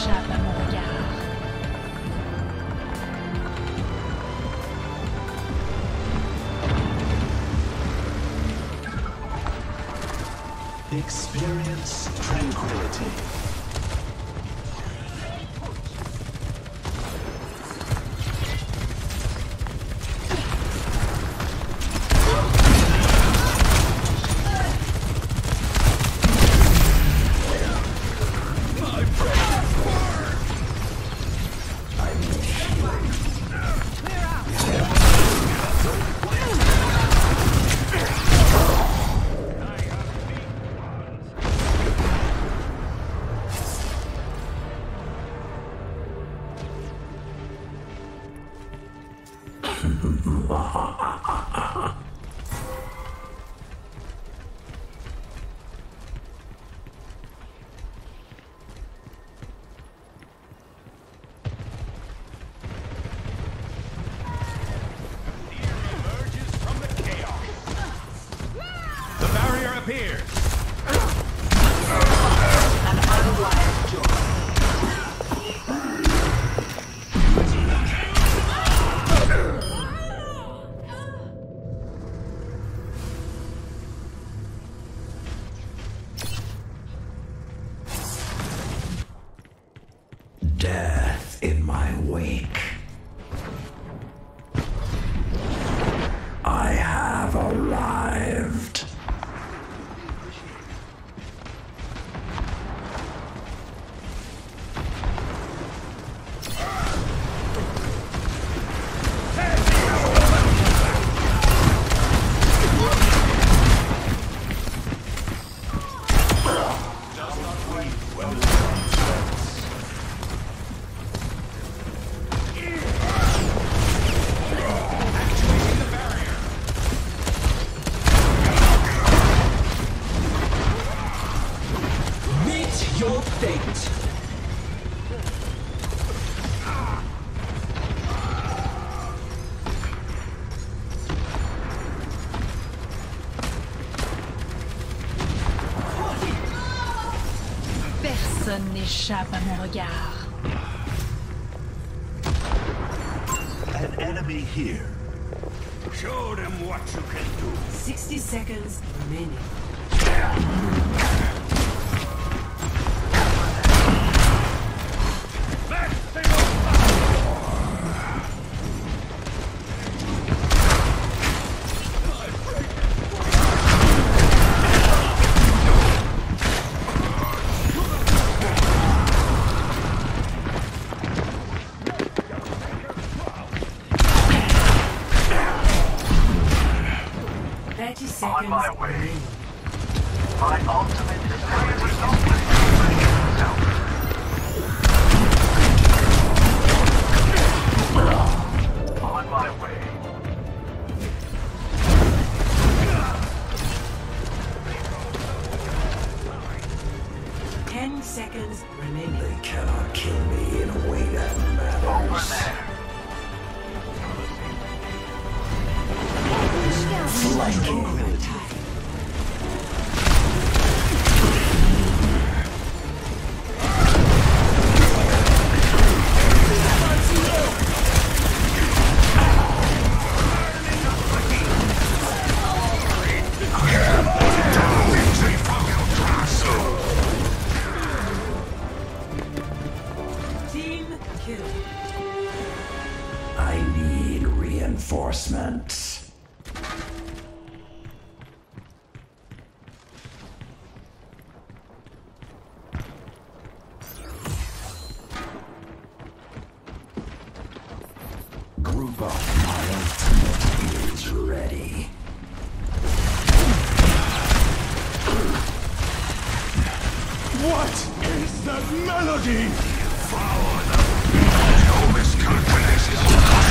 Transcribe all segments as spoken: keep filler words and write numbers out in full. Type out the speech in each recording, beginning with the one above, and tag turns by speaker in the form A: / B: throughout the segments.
A: n'échappe à mon regard.
B: Experience tranquility.
C: Appears.
D: Death in my wake. I have arrived. Your fate.
A: Personne n'échappe à mon regard.
B: An enemy here.
C: Show them what you can do.
E: Sixty seconds remaining. Thirty seconds.
F: On my way. My ultimate ability is itself. On my way.
E: Ten seconds remaining.
D: They cannot kill me in a way that matters.
F: Over there.
D: Flanking.
E: Team kill.
D: I need reinforcements. Group up. My ultimate is ready.
C: What is that melody?
F: Follow the no miscalculations.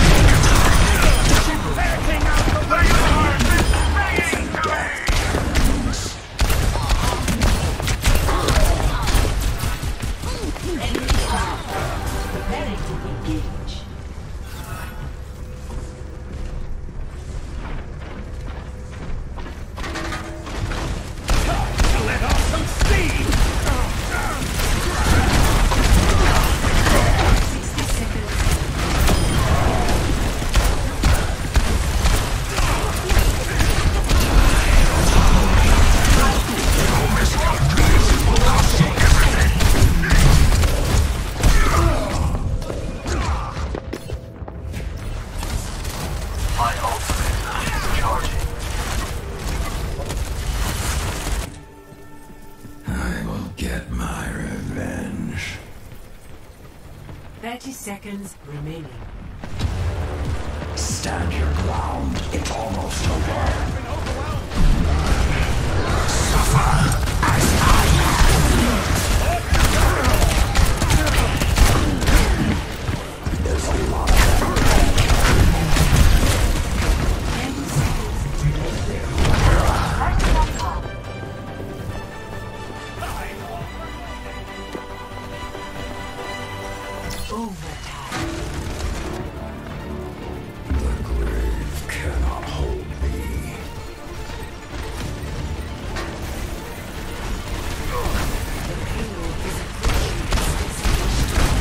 C: Backing out the way.
F: Banging to me.
E: Preparing to engage.
C: Let off some steam.
E: thirty seconds remaining.
D: Stand your ground. It's almost over. There's a lot of them.
E: Overtime.
D: The grave cannot hold me.
E: The payload is approaching.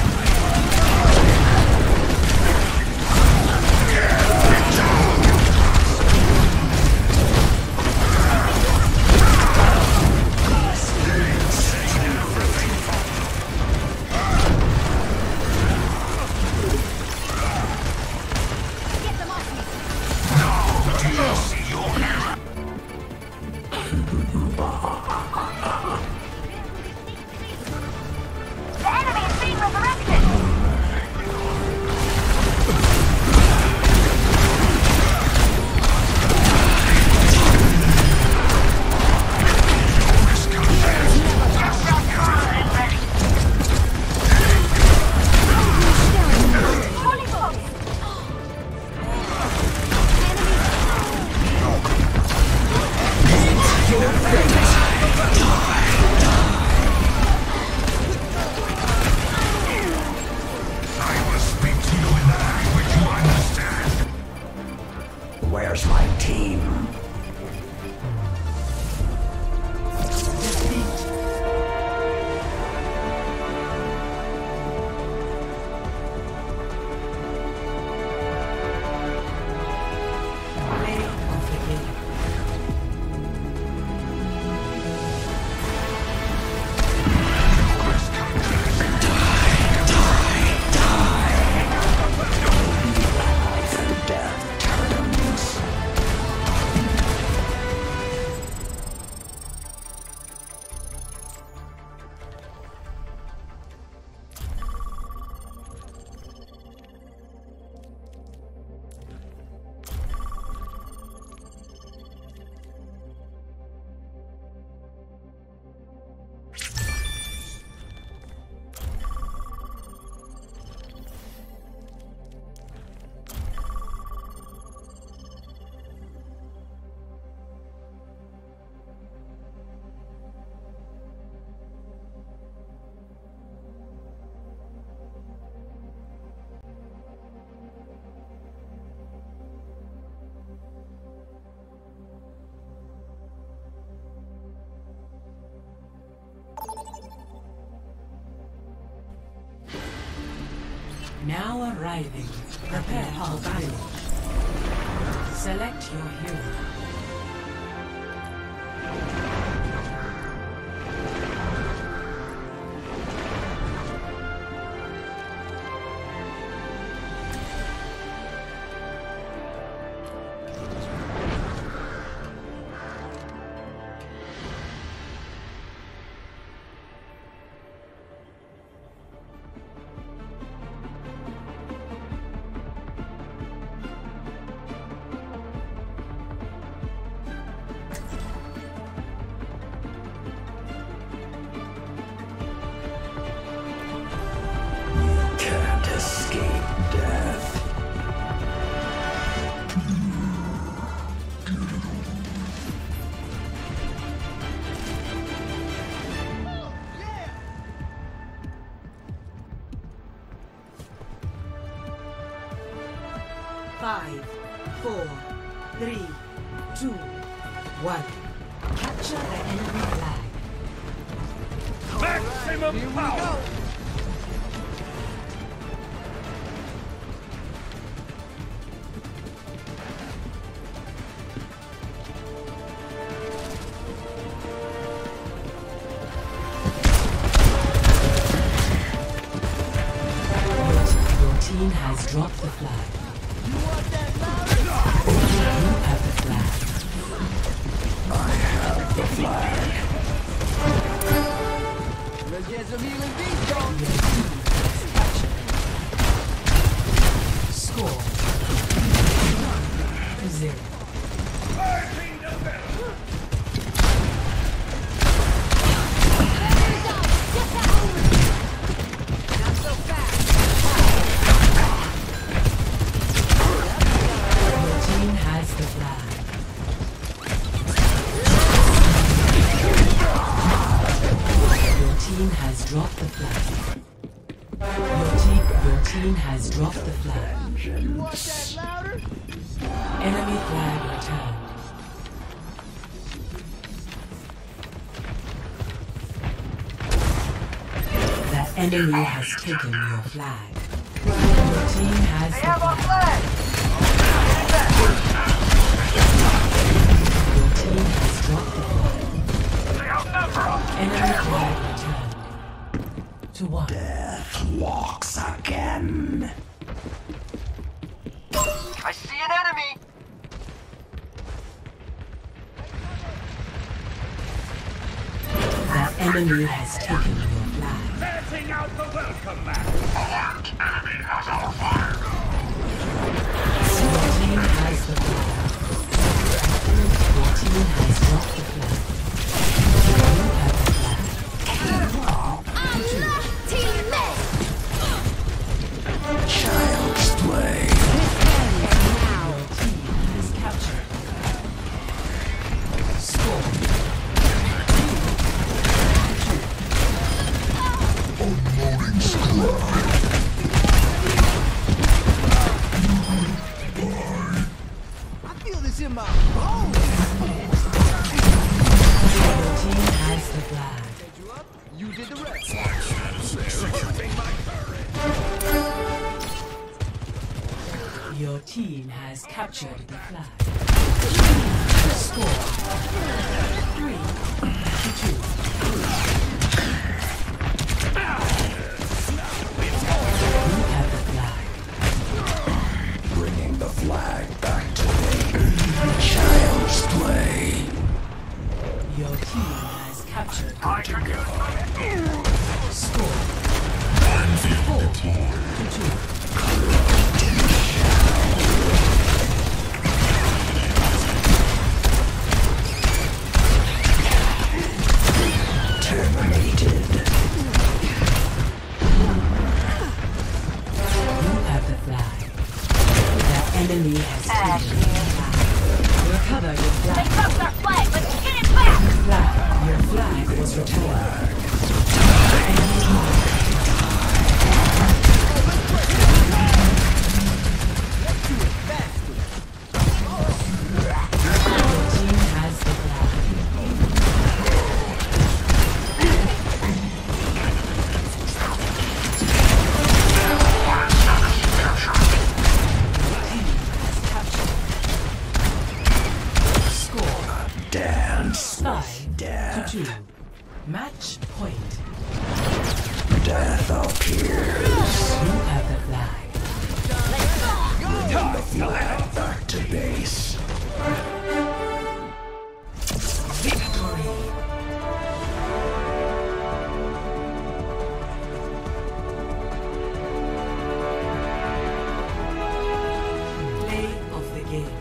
F: The enemy is being resurrected! Holy smoke!
D: Where's my team?
E: Play of the game.
D: Life and death tournaments.
E: Now arriving. Prepare for battle. Select your hero.
D: Can't escape death.
E: Five, four, three, two, one. Capture the enemy flag.
C: Maximum power!
E: Your team has dropped the flag. You have the flag.
D: I have the flag.
G: Let's get some healing beats going.
E: Your team has captured Score. To zero. Your team has the flag. Your team has dropped the flag. Your team, your team has dropped the flag. Enemy flag returned. The enemy has taken your flag. Your team has
F: They
E: the
F: have our
E: flag.
F: flag!
E: Your team has dropped the flag.
F: They outnumber us!
E: Enemy flag returned. To one.
D: Death walks again.
F: I see an enemy!
E: The enemy has taken your flag.
C: Letting out the welcome mat.
E: Your team has the flag. Your team has dropped the flag. You have the flag.
D: Child's play.
E: Your team has captured. Score.
G: I feel this in my bones.
E: Your team has the flag.
G: You did the rest.
E: Your team has captured the flag. Score. Three to two. You have the flag.
D: Bringing the flag back to me. Child's play.
E: Your team has captured the flag. Score. Four to two.
D: Terminated.
E: You have the flag. The enemy has taken the flag. Recover your flag.
H: Took our flag, let's get it back!
E: Flag. Your flag was returned. Your team has the flag. Score
D: Dance
E: five
D: with death.
E: to two. Match point.
D: Death appears.
E: You have the flag.
D: Bringing the flag back to base.
E: Victory. Play of the game.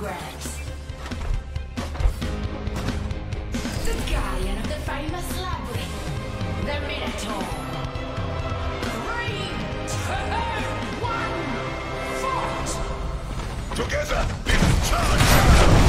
E: progress. The guardian of the famous labyrinth, the Minotaur. Three, two, one, fight!
C: Together, in charge!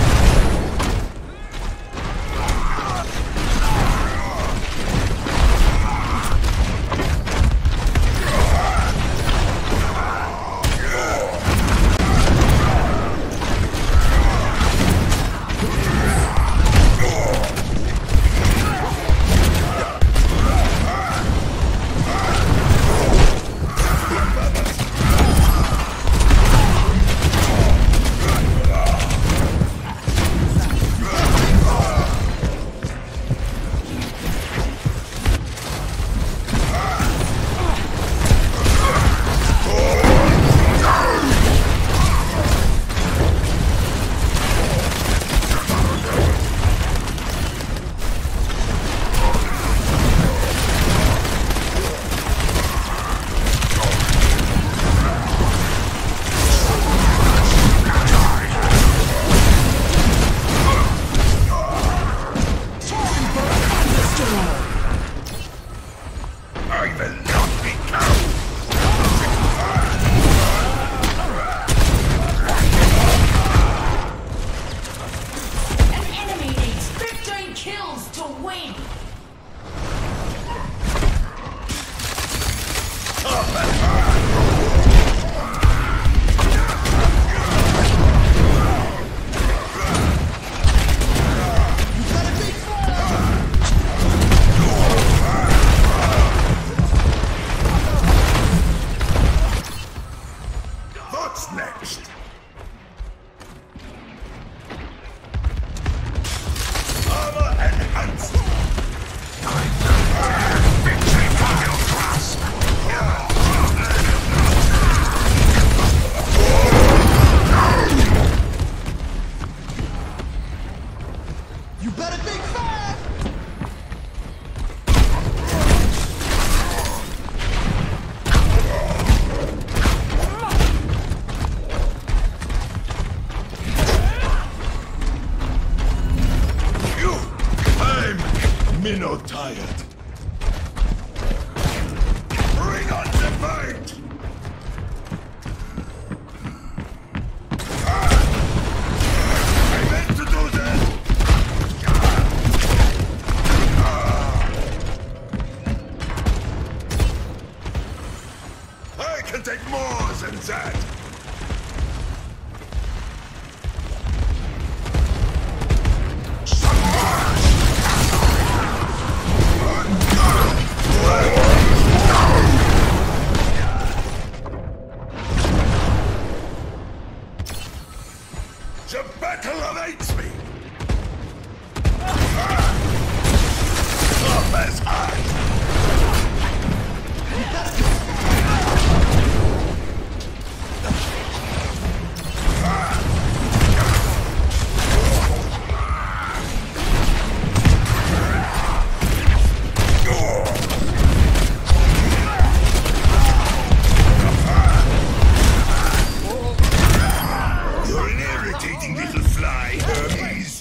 C: Minnow tired. Bring on the fight! I meant to do that! I can take more than that! The battle awaits me! Up as high! You're an irritating little fly, Hermes.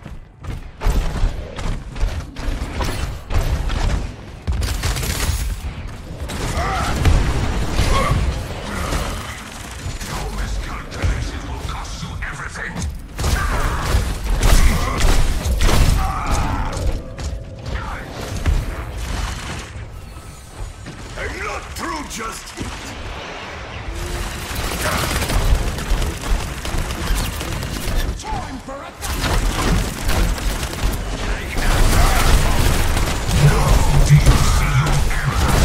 C: Your miscalculation will cost you everything. I'm not through just yet. Time for a no, do you see your error?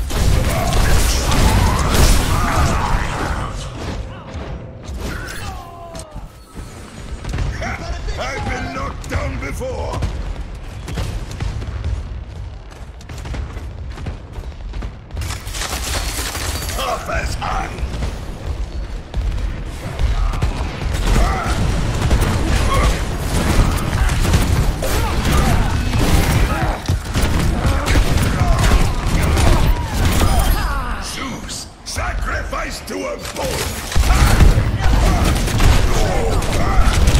C: I've been knocked down before. Up as high. Zeus, sacrifice to a bull!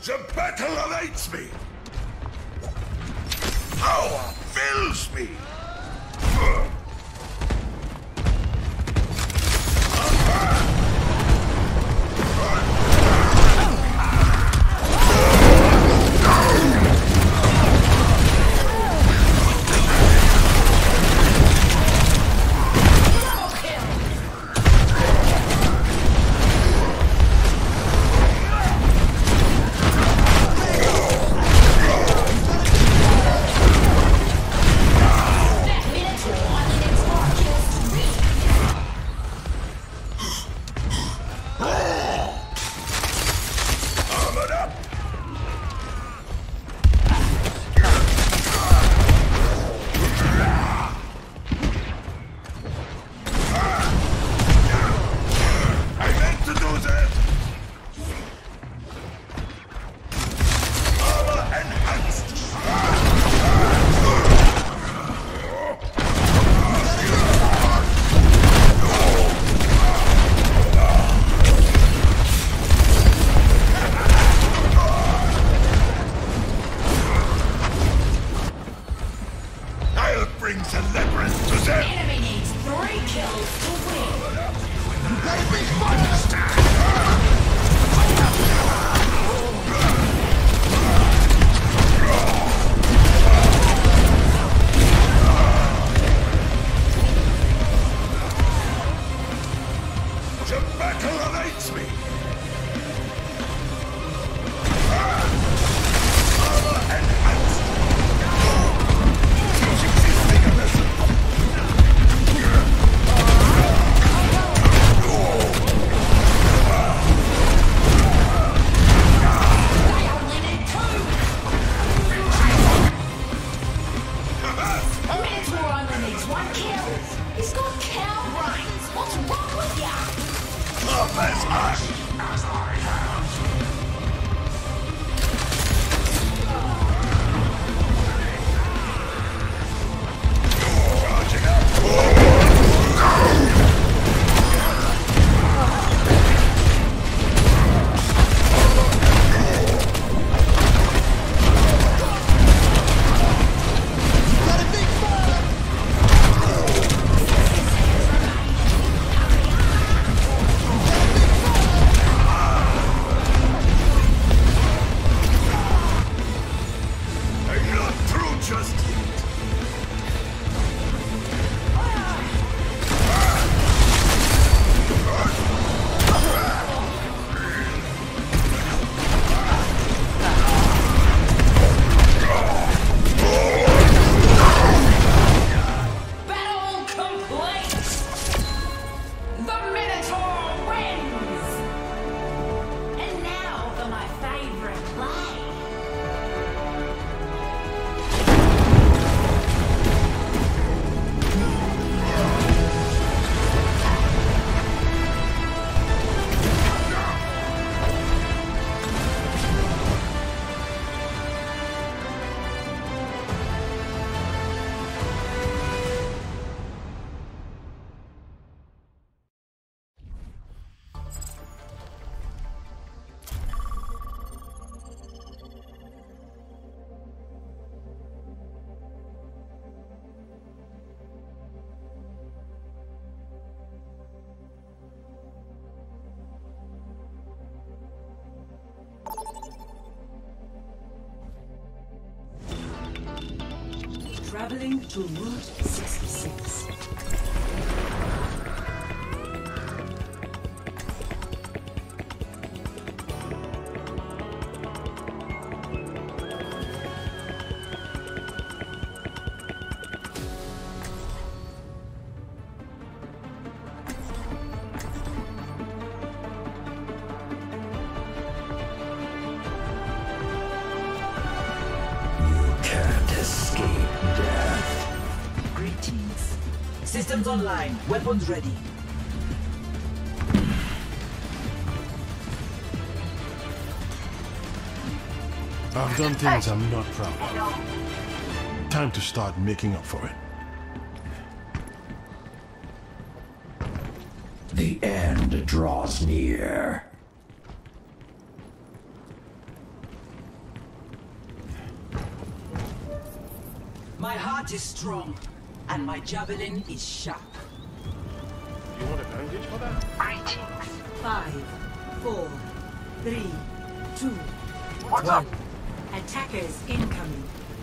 C: The battle awaits me! Power fills me!
E: Traveling to Route sixty-six.
I: Systems online. Weapons ready.
J: I've done things I'm not proud of. Time to start making up for it.
D: The end draws near.
I: My heart is strong, and my javelin is sharp.
J: You want a bandage for that?
F: Greetings.
E: Five, four, three, two,
F: What's
E: one.
F: up?
E: Attackers incoming.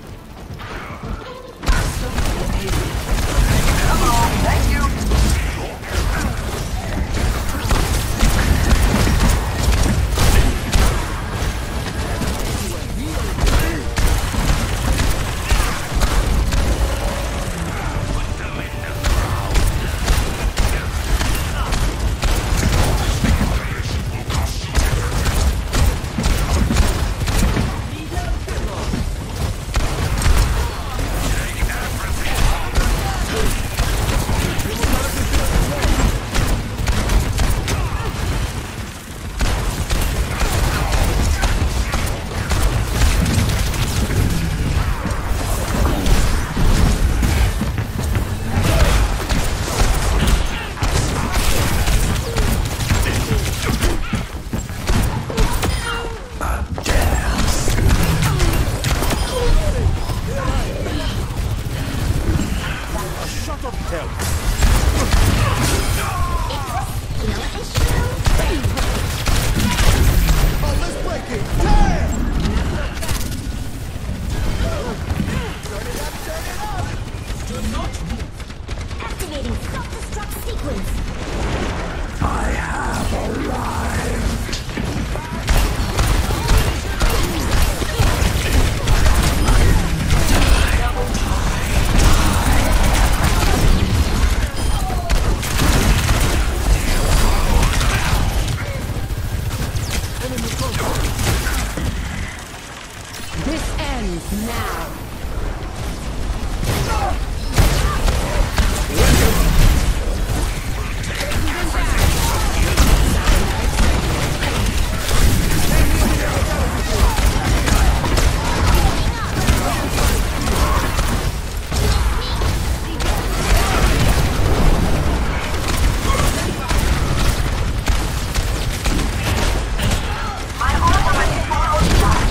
E: Stop the payload.
F: Hello, thank you.
H: Activating self-destruct sequence.
D: I have arrived.
E: This ends now.
F: My ultimate is almost charged.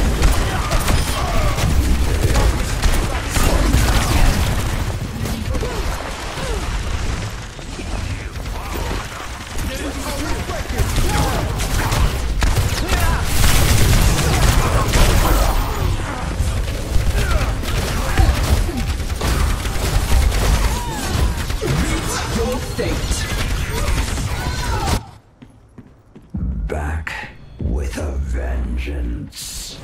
I: Your fate.
D: Back with a vengeance.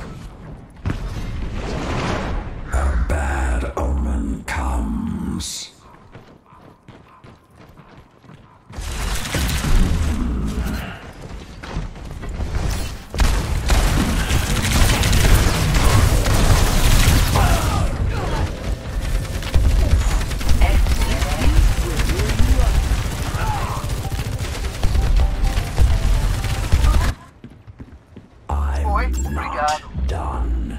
D: A bad omen comes.
F: Boy,
D: I'm
F: regard.
D: not done.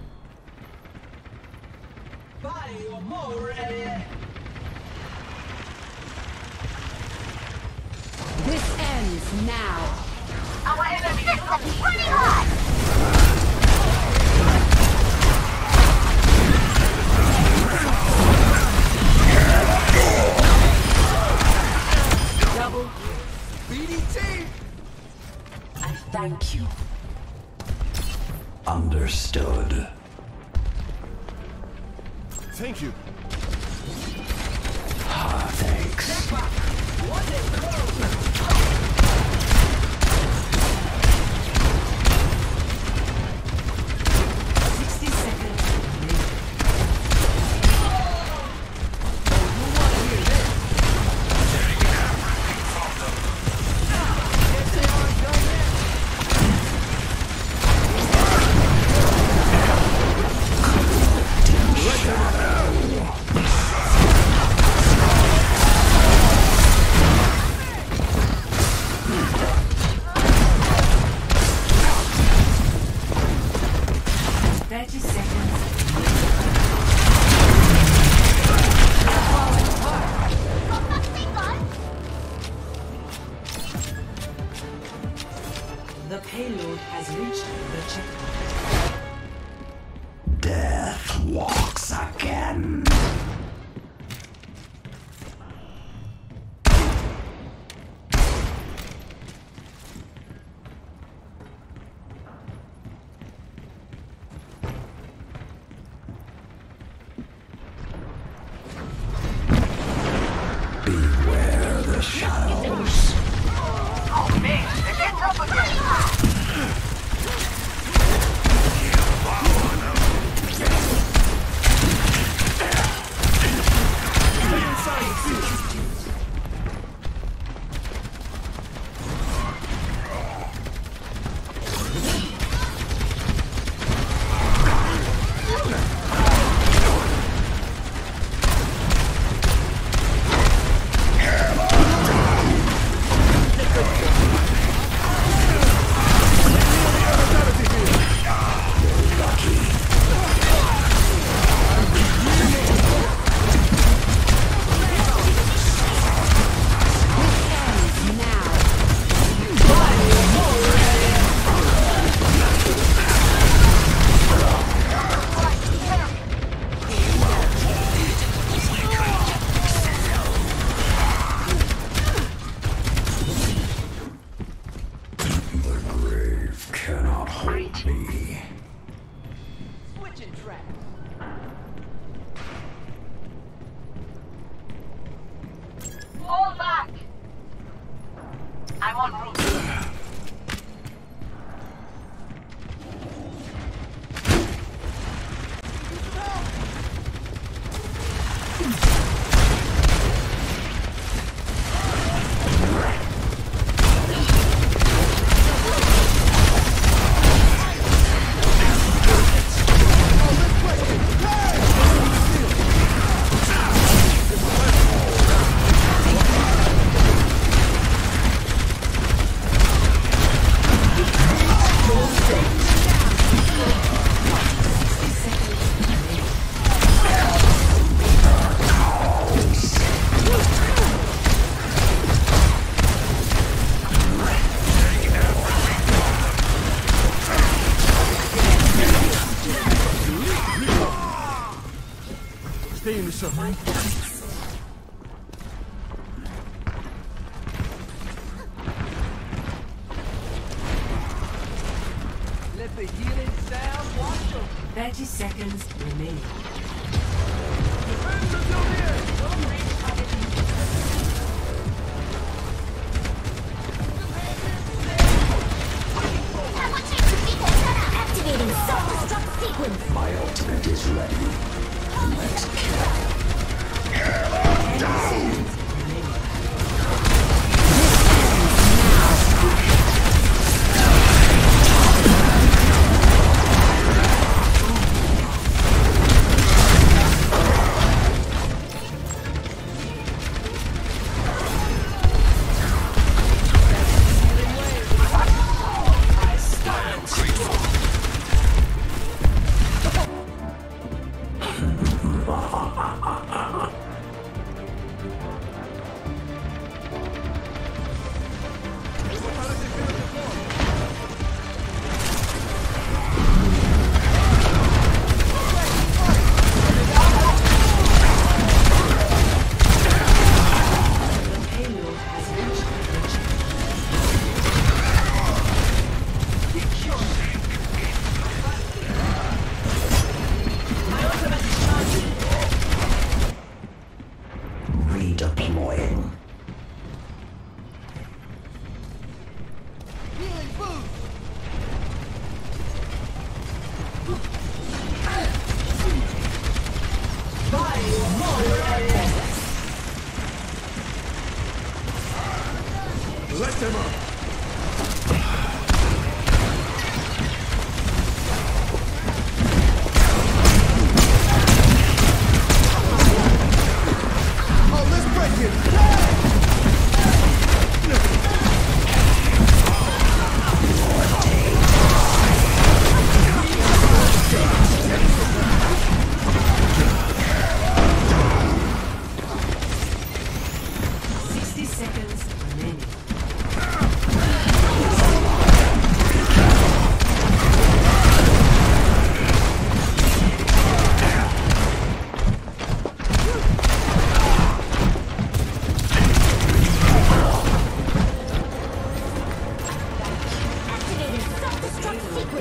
I: Vai, amore.
E: This ends now.
H: Our enemy is running hot.
I: Double.
G: B D T!
I: I thank you.
D: Understood.
J: Thank you.
D: Ah, thanks.
I: Sixty seconds. Thirty seconds. The payload has reached the checkpoint.
D: Death walks again. end. Beware the shadows.
F: Oh man, it gets up again.
D: Cannot hold me.
G: Switching tracks.
F: Fall back. I'm on route.
J: Stay in the circle.
G: Let the healing sound wash over.
E: Thirty seconds remaining.
H: Activating self-destruct sequence.
D: My ultimate is ready. Let's kill. Down.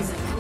E: is